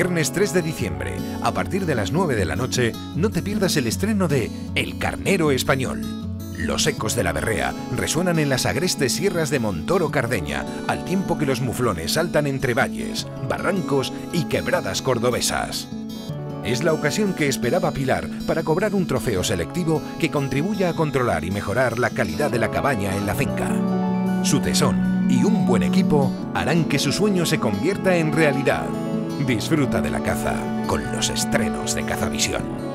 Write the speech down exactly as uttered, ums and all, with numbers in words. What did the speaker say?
Viernes tres de diciembre, a partir de las nueve de la noche, no te pierdas el estreno de El Carnero Español. Los ecos de la berrea resuenan en las agrestes sierras de Montoro Cardeña, al tiempo que los muflones saltan entre valles, barrancos y quebradas cordobesas. Es la ocasión que esperaba Pilar para cobrar un trofeo selectivo que contribuya a controlar y mejorar la calidad de la cabaña en la finca. Su tesón y un buen equipo harán que su sueño se convierta en realidad. Disfruta de la caza con los estrenos de Cazavisión.